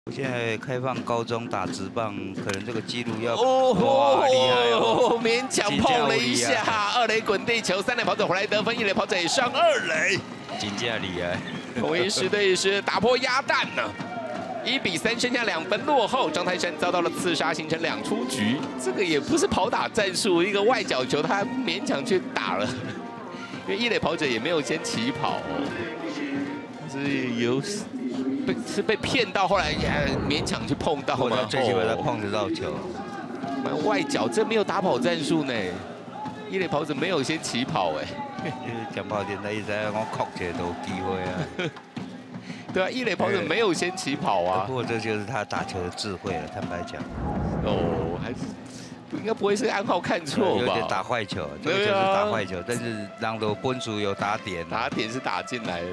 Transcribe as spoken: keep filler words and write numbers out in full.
现在开放高中打职棒，可能这个记录要哦， 哇厉害哦， 勉强碰了一下，二垒滚地球，三垒跑者回来得分，一垒跑者也上二垒， 真正厉害。 统一狮队是打破鸭蛋呢，一比三，剩下两分落后，张泰山遭到了刺杀，形成两出局。这个也不是跑打战术，一个外角球他勉强去打了，因为一垒跑者也没有先起跑，是有。 被是被骗到，后来也勉强去碰到嘛。 最起码他碰得到球。 外角这没有打跑战术呢，一垒跑者没有先起跑哎。 讲不好听，他一直在讲扣起都有机会啊。 对啊，一垒跑者没有先起跑啊。 不过这就是他打球的智慧了，坦白讲。 哦，还是应该不会是暗号看错吧？ 有点打坏球，这个就是打坏球，但是让的分数有打点。 打点是打进来的。